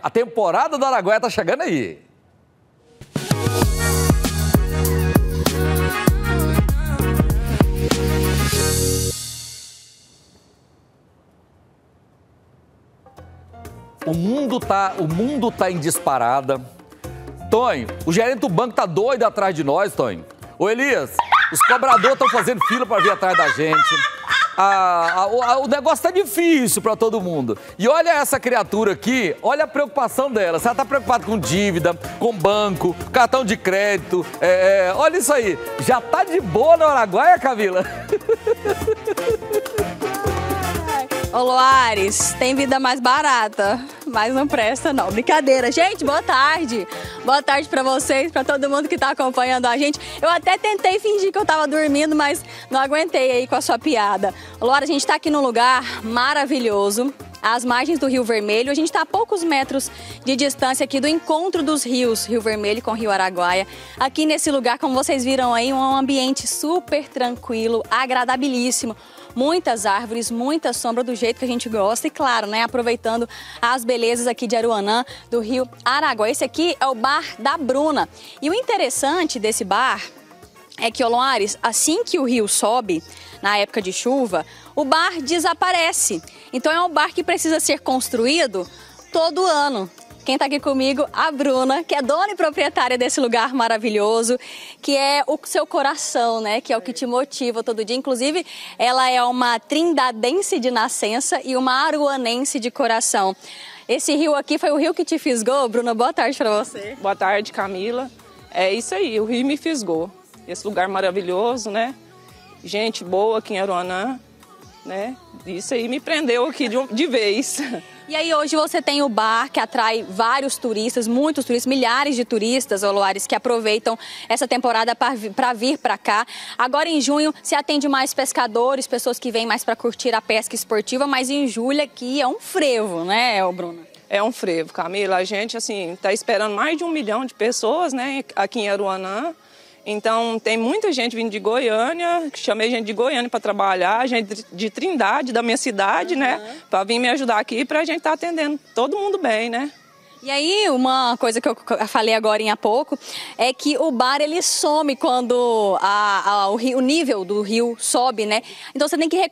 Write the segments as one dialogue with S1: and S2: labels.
S1: A temporada do Araguaia tá chegando aí. O mundo tá em disparada. Tonho, o gerente do banco tá doido atrás de nós, Tonho. Ô, Elias, os cobradores estão fazendo fila para vir atrás da gente. O negócio tá difícil para todo mundo. E olha essa criatura aqui, olha a preocupação dela. Você tá preocupada com dívida, com banco, cartão de crédito. Olha isso aí. Já tá de boa no Araguaia, Camila?
S2: Ô, Loares, tem vida mais barata, mas não presta não. Brincadeira. Gente, boa tarde. Boa tarde pra vocês, pra todo mundo que tá acompanhando a gente. Eu até tentei fingir que eu tava dormindo, mas não aguentei aí com a sua piada. Ô, Loares, a gente tá aqui num lugar maravilhoso, às margens do Rio Vermelho. A gente está a poucos metros de distância aqui do encontro dos rios, Rio Vermelho com Rio Araguaia. Aqui nesse lugar, como vocês viram aí, um ambiente super tranquilo, agradabilíssimo. Muitas árvores, muita sombra do jeito que a gente gosta e, claro, né, aproveitando as belezas aqui de Aruanã, do Rio Araguaia. Esse aqui é o Bar da Bruna. E o interessante desse bar é que, Loares, assim que o rio sobe, na época de chuva, o bar desaparece. Então é um bar que precisa ser construído todo ano. Quem está aqui comigo, a Bruna, que é dona e proprietária desse lugar maravilhoso, que é o seu coração, né? Que é o que te motiva todo dia. Inclusive, ela é uma trindadense de nascença e uma aruanense de coração. Esse rio aqui foi o rio que te fisgou? Bruna, boa tarde para você.
S3: Boa tarde, Camila. É isso aí, o rio me fisgou. Esse lugar maravilhoso, né? Gente boa aqui em Aruanã, né? Isso aí me prendeu aqui de vez.
S2: E aí hoje você tem o bar que atrai vários turistas, muitos turistas, milhares de turistas, Loares, que aproveitam essa temporada para vir para cá. Agora em junho se atende mais pescadores, pessoas que vêm mais para curtir a pesca esportiva, mas em julho aqui é um frevo, né, Bruna?
S3: É um frevo, Camila. A gente, assim, está esperando mais de 1 milhão de pessoas, né, aqui em Aruanã. Então, tem muita gente vindo de Goiânia, chamei gente de Goiânia para trabalhar, gente de Trindade, da minha cidade, né? Para vir me ajudar aqui, para a gente estar atendendo todo mundo bem, né?
S2: E aí, uma coisa que eu falei agora há pouco, é que o bar, ele some quando o nível do rio sobe, né? Então, você tem que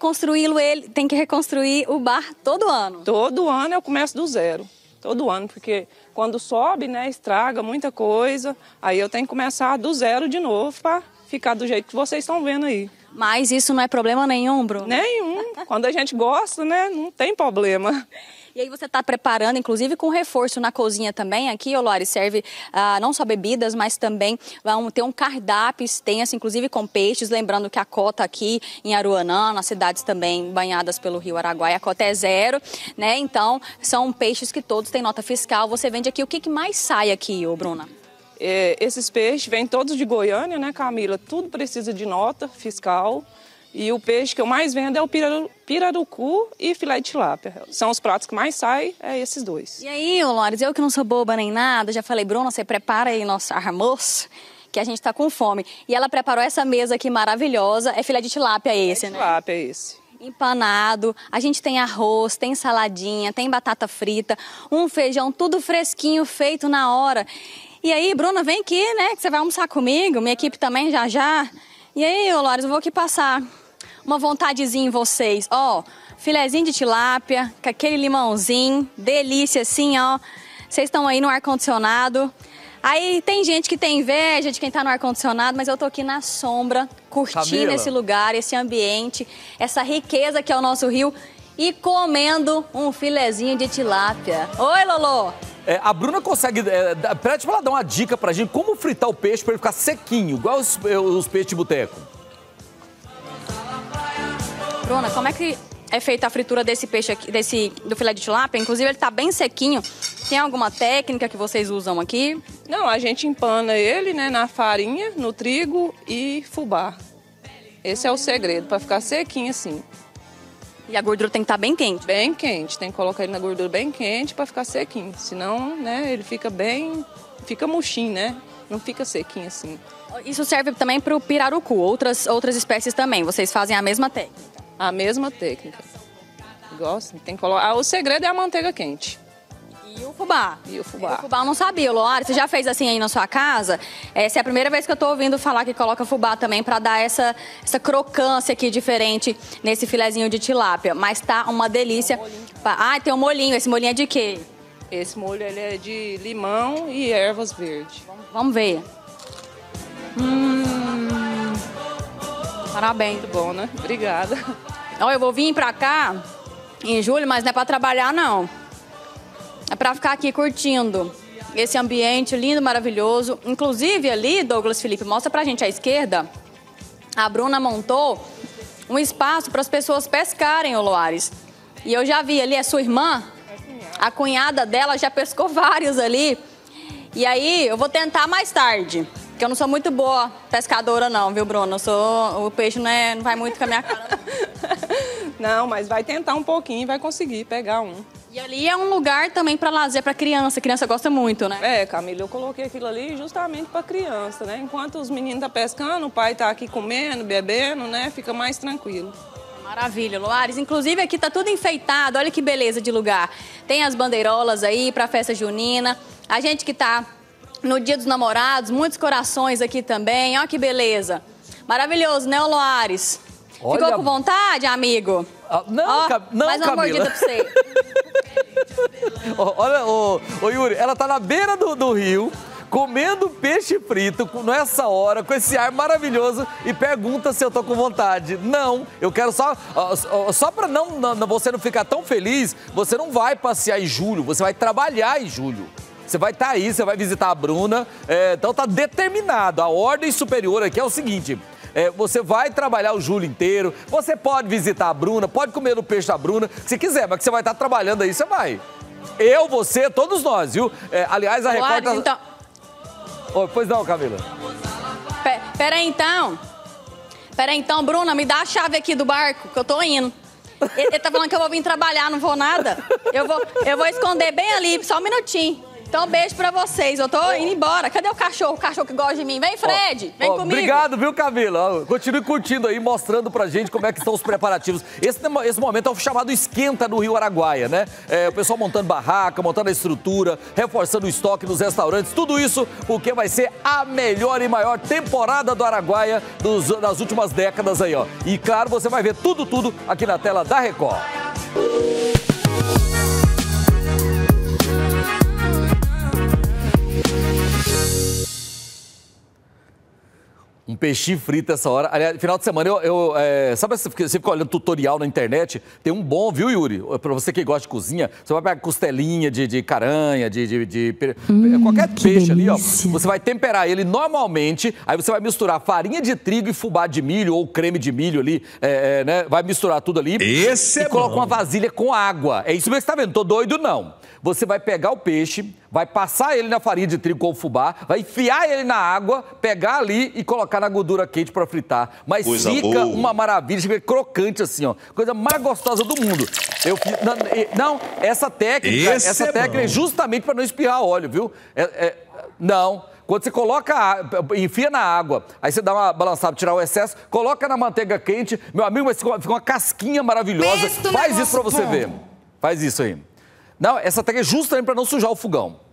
S2: reconstruir o bar todo ano.
S3: Todo ano eu começo do zero. Todo ano, porque quando sobe, né, estraga muita coisa, aí eu tenho que começar do zero de novo para ficar do jeito que vocês estão vendo aí.
S2: Mas isso não é problema nenhum, Bruno?
S3: Nenhum. Quando a gente gosta, né, não tem problema.
S2: E aí você está preparando, inclusive com reforço na cozinha também. Aqui, Loares, serve não só bebidas, mas também vão ter um cardápio extenso, inclusive com peixes. Lembrando que a cota aqui em Aruanã, nas cidades também banhadas pelo Rio Araguaia, a cota é 0, né? Então, são peixes que todos têm nota fiscal. Você vende aqui, o que mais sai aqui, Bruna?
S3: Esses peixes vêm todos de Goiânia, né, Camila? Tudo precisa de nota fiscal. E o peixe que eu mais vendo é o pirarucu e filé de tilápia. São os pratos que mais saem, esses dois.
S2: E aí, Loares, eu que não sou boba nem nada, já falei, Bruna, você prepara aí nosso almoço, que a gente tá com fome. E ela preparou essa mesa aqui maravilhosa, é filé de tilápia esse, né?
S3: Tilápia é esse.
S2: Empanado, a gente tem arroz, tem saladinha, tem batata frita, um feijão, tudo fresquinho, feito na hora. E aí, Bruna, vem aqui, né, que você vai almoçar comigo, minha equipe também já. E aí, Loares, eu vou aqui passar uma vontadezinha em vocês, ó, filezinho de tilápia, com aquele limãozinho, delícia assim, ó. Vocês estão aí no ar-condicionado. Aí tem gente que tem inveja de quem tá no ar-condicionado, mas eu tô aqui na sombra, curtindo
S1: Camila,
S2: esse lugar, esse ambiente, essa riqueza que é o nosso rio e comendo um filezinho de tilápia. Oi, Lolo!
S1: A Bruna consegue, pede pra ela dar uma dica pra gente, como fritar o peixe pra ele ficar sequinho, igual os peixes de boteco.
S2: Bruna, como é que é feita a fritura desse peixe aqui, do filé de tilápia? Inclusive, ele tá bem sequinho. Tem alguma técnica que vocês usam aqui?
S3: Não, a gente empana ele, né, na farinha, no trigo e fubá. Esse é o segredo, para ficar sequinho assim.
S2: E a gordura tem que estar bem quente?
S3: Bem quente, tem que colocar ele na gordura bem quente para ficar sequinho. Senão, né, ele fica murchinho, né? Não fica sequinho assim.
S2: Isso serve também para o pirarucu, outras espécies também. Vocês fazem a mesma técnica?
S3: A mesma técnica. Gosto, tem que colocar. O segredo é a manteiga quente.
S2: E o fubá?
S3: E o fubá.
S2: O fubá eu não sabia, Loara. Você já fez assim aí na sua casa? Essa é a primeira vez que eu tô ouvindo falar que coloca fubá também pra dar essa crocância aqui diferente nesse filezinho de tilápia. Mas tá uma delícia. Tem um molhinho. Esse molhinho é de quê?
S3: Esse molho ele é de limão e ervas verdes.
S2: Vamos ver. Parabéns.
S3: Muito bom, né? Obrigada.
S2: Ó, eu vou vir pra cá em julho, mas não é pra trabalhar, não. É pra ficar aqui curtindo esse ambiente lindo, maravilhoso. Inclusive ali, Douglas Felipe, mostra pra gente à esquerda. A Bruna montou um espaço para as pessoas pescarem, ô Loares. E eu já vi ali, é sua irmã? A cunhada dela já pescou vários ali. E aí, eu vou tentar mais tarde. Porque eu não sou muito boa pescadora não, viu, Bruna? O peixe não vai muito com a minha cara.
S3: Não, mas vai tentar um pouquinho e vai conseguir pegar um.
S2: E ali é um lugar também para lazer para criança. A criança gosta muito, né?
S3: É, Camila, eu coloquei aquilo ali justamente para criança, né? Enquanto os meninos estão pescando, o pai está aqui comendo, bebendo, né? Fica mais tranquilo.
S2: Maravilha, Loares. Inclusive aqui tá tudo enfeitado. Olha que beleza de lugar. Tem as bandeirolas aí para festa junina. A gente que tá no Dia dos Namorados, muitos corações aqui também. Olha que beleza. Maravilhoso, né, Loares?
S1: Olha...
S2: Ficou com vontade, amigo?
S1: Não, não,
S2: mais uma
S1: Camila.
S2: mordida pra você.
S1: Olha, ô Yuri, ela tá na beira do rio, comendo peixe frito nessa hora, com esse ar maravilhoso, e pergunta se eu tô com vontade. Não, eu quero só pra você não ficar tão feliz, você não vai passear em julho, você vai trabalhar em julho. Você vai estar aí, você vai visitar a Bruna, então tá determinado. A ordem superior aqui é o seguinte... você vai trabalhar o julho inteiro, você pode visitar a Bruna, pode comer o peixe da Bruna, se quiser, mas que você vai estar trabalhando aí, você vai. Eu, você, todos nós, viu? Aliás, a Record...
S2: Então...
S1: Pois não, Camila.
S2: Pera aí, então, Bruna, me dá a chave aqui do barco, que eu tô indo. Ele tá falando que eu vou vir trabalhar, não vou nada. Eu vou esconder bem ali, só um minutinho. Então, beijo pra vocês. Eu tô indo embora. Cadê o cachorro? O cachorro que gosta de mim. Vem, Fred. Vem comigo.
S1: Obrigado, viu, Camila? Continue curtindo aí, mostrando pra gente como é que estão os preparativos. Esse momento é o chamado esquenta no Rio Araguaia, né? O pessoal montando barraca, montando a estrutura, reforçando o estoque nos restaurantes. Tudo isso porque vai ser a melhor e maior temporada do Araguaia das últimas décadas aí, ó. E, claro, você vai ver tudo aqui na tela da Record. Um peixinho frito essa hora. Aliás, final de semana, sabe se você fica olhando tutorial na internet? Tem um bom, viu, Yuri? Pra você que gosta de cozinha, você vai pegar costelinha de caranha, qualquer peixe ali, ó. Você vai temperar ele normalmente, aí você vai misturar farinha de trigo e fubá de milho ou creme de milho ali, né? Vai misturar tudo ali.
S4: Esse
S1: e coloca uma vasilha com água. É isso mesmo que você tá vendo, tô doido não. Você vai pegar o peixe, vai passar ele na farinha de trigo ou fubá, vai enfiar ele na água, pegar ali e colocar na gordura quente para fritar. Mas
S4: coisa
S1: fica
S4: boa.
S1: uma maravilha, fica crocante assim, ó. Coisa mais gostosa do mundo. Essa técnica é justamente para não espirrar óleo, viu? Não. Quando você coloca, enfia na água, aí você dá uma balançada, tirar o excesso, coloca na manteiga quente, meu amigo, mas fica uma casquinha maravilhosa. Faz isso para você ver. Faz isso aí. Não, essa técnica é justamente para não sujar o fogão.